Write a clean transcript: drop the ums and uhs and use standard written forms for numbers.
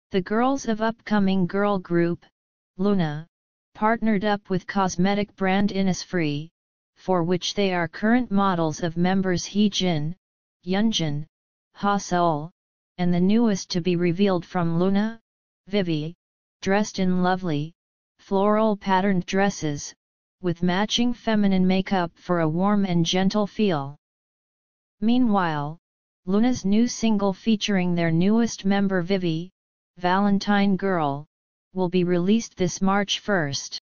The girls of upcoming girl group, LOONA, partnered up with cosmetic brand Innisfree, for which they are current models of members HeeJin, HyunJin, HaSeul, and the newest to be revealed from LOONA, Vivi, dressed in lovely, floral patterned dresses, with matching feminine makeup for a warm and gentle feel. Meanwhile, LOONA's new single featuring their newest member Vivi, Valentine Girl, will be released this March 1st.